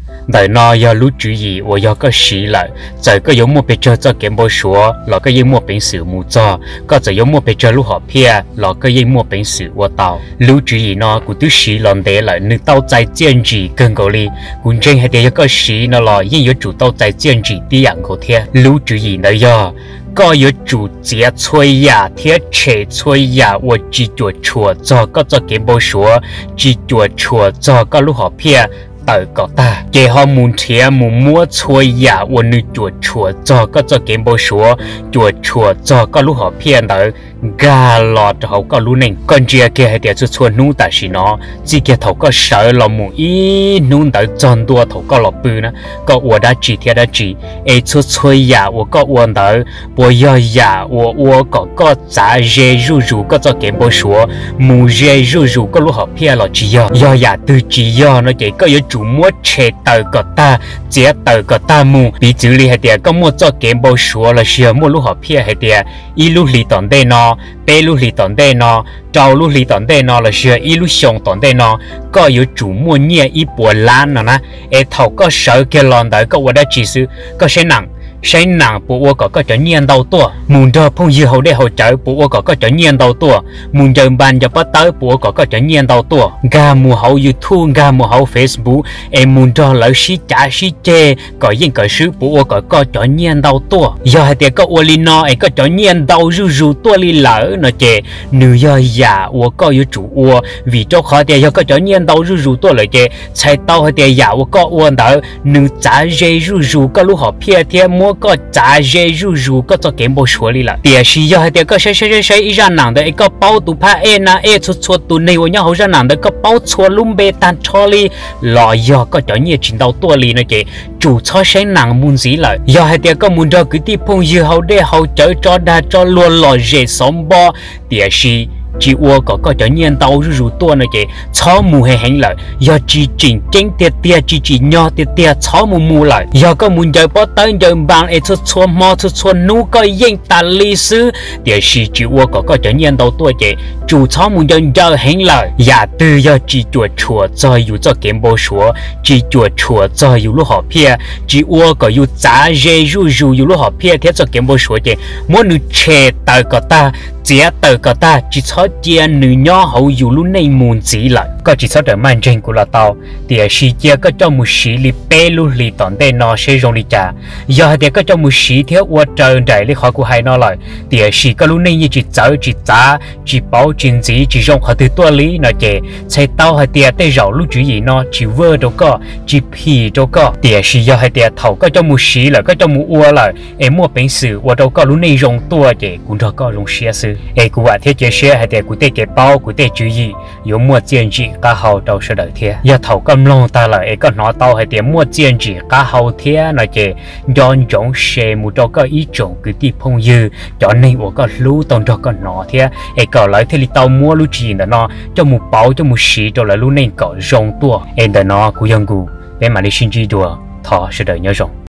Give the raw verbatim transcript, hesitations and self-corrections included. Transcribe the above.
đời nó do lú chữ gì và do có sĩ lại giờ có giống một bề cho cho kiếm bao số là cái gì một bệnh sử mù cho có giờ giống một bề cho lú họ pia là cái gì một bệnh sử và tàu lú chữ gì nó cũng tứ sĩ làm để lại nữ tàu trái chiến gì cần cầu đi cũng trên hay để có sĩ nó là những yếu chủ tàu trái chiến gì đi dạng của thế lú chữ gì nó do có yếu chủ chế chơi ya thiết chế chơi ya và chỉ chuột chùa cho có cho kiếm bao số chỉ chuột chùa cho có lú họ pia tại có ta cái họ muốn thế muốn mua chơi ya và nữ chuột chùa cho có cho kiếm bao số chuột chùa cho có lú họ pia tới gà lọt họ có lú nền con chia kia hay để cho chùa nú tại xí nó chỉ kia thầu có sợ là muốn ý nú tới chọn đua thầu có lọt bự nữa có uổng đã chỉ thế đã chỉ ấy cho chơi ya và có uổng tới bố giờ ya và uổng có có giá dễ rủ rủ có cho kiếm bao số mù dễ rủ rủ có lú họ pia là chỉ giờ giờ ya từ chỉ giờ nó chỉ có yếu chủ mua chế tờ có ta chế tờ có ta mù bị xử lý hay để có mua cho kiếm bao số là xưa mua lú họ pia hay để ý lú lì tòn đây nó bé lú lì tòn đây nó trâu lú lì tòn đây nó là xưa ý lú sòng tòn đây nó có yếu chủ mua nhẹ ý bùa lan nó nè e thầu có sợ kia lòn đấy có qua đã chỉ sự có sẽ nặng sẽ nặng bộ có có trở nhiên đầu tua muốn cho phong dư hậu để hậu trợ bộ có có trở nhiên đầu tua muốn cho bàn cho bắt tới bộ có có trở nhiên đầu tua ga mùa hậu YouTube ga mùa hậu Facebook em muốn cho lỡ xí trả xí chê có những cái sự bộ có có trở nhiên đầu tua giờ hay thì có olino em có trở nhiên đầu rù rù tua li lỡ nó chê nữ giờ già của có yếu chủ ua vì cho khó thì giờ có trở nhiên đầu rù rù tua lại chê chạy tàu hay thì già của có uốn đỡ nữ trả dây rù rù có lúc họ phe thì mua có giá dễ rủ rủ có cho kiếm bao số đi là địa sĩ giờ hay để có sẽ sẽ sẽ ra nặng đấy có bao tụ pa e na e chút chút tụ này với nhau họ ra nặng đấy có bao chút lum bê tan cho li lò giờ có cho nhiều trình độ tua li nó chị chủ cho sẽ nặng muốn gì lại giờ hay để có muốn cho cái tiếp phong giờ họ để họ trở cho đa cho luôn lò dễ sống bo địa sĩ chỉ uo có có cho nhiên tàu rủ rủ tua này chị chó mù hay hành lại do chỉ chỉnh chỉnh tiệt tiệt chỉ chỉ nhỏ tiệt tiệt chó mù mù lại do có muốn chơi bắt tới chơi bằng ấy chút chút mò chút chút nú có yên ta lý sư để chỉ chỉ uo có có cho nhiên tàu tua chị chủ chó muốn chơi chơi hành lại giả từ do chỉ chuột chuột cho yêu cho kiếm bao số chỉ chuột chuột cho yêu lúc họ phe chỉ uo có yêu giá dễ rủ rủ yêu lúc họ phe thế cho kiếm bao số chị muốn nữ trẻ tới có ta chế tới có ta chỉ cho chia nữ nhỏ hậu dù lúc này muốn gì lại có chỉ số đỡ mạnh trên của là tàu thì sĩ chia có trong một sĩ li bê lu li tòn đây nó sẽ dùng đi trả giờ thì có trong một sĩ thiếu qua trời đại li khó của hai nó lại thì sĩ có lúc này như chỉ chở chỉ trả chỉ bảo chuyện gì chỉ dùng họ từ tua lý nó chè xây tàu hay tiền đây rau lúc chữ gì nó chỉ vơ đâu có chỉ pì đâu có thì sĩ giờ hay tiền thầu có trong một sĩ là có trong một ua lại em mua bánh sử qua đâu có lúc này dùng tua chè cũng đâu có dùng xe sư em cũng vậy thế chè xe hay tiền của tê cái bao của tê chữ gì有mua tiền gì cả hậu đầu sẽ đợi thế giờ thầu cầm long ta là cái nó tao hay tiền mua tiền gì cả hậu thế nó chỉ dọn dọn xe một đâu có ý chọn cái tiếp phong dư cho nên của có lú tao cho có nó thế cái còn lại thế thì tao mua lú gì nữa nó cho một bao cho một xí cho là lú nên có rong tua em đó nó cũng yang gu để mà đi xin chi đùa thọ sẽ đợi nhớ rong